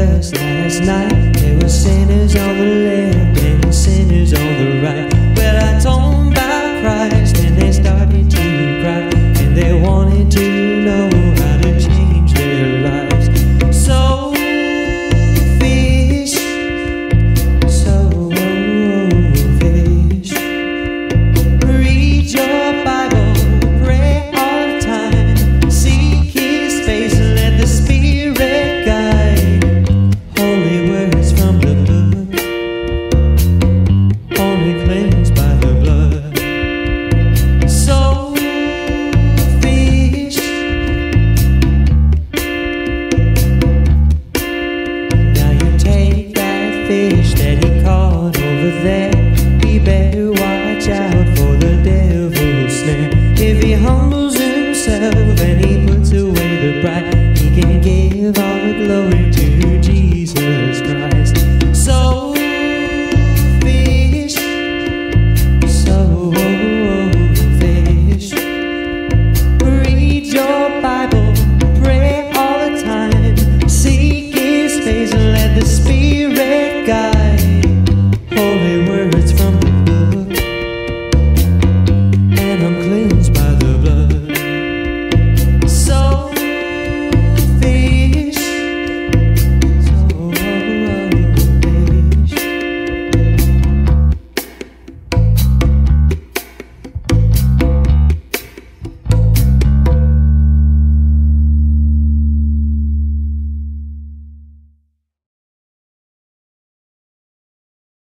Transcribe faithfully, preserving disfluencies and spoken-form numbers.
us last night. There were sinners on the left and sinners on the right. Well, I told them about Christ and they started to cry, and they wanted to know how to change their lives. So fish, so fish, read your Bible, pray all the time, seek His face, let the Spirit guide. Holy words from the book, only cleansed by the blood. So fish, now you take that fish that he caught over there. He better watch out for the devil's snare. If he humbles himself and he puts away the pride, he can give all the glory to Jesus Christ. So fish, so fish, read your Bible, pray all the time, seek His face and let the Spirit guide.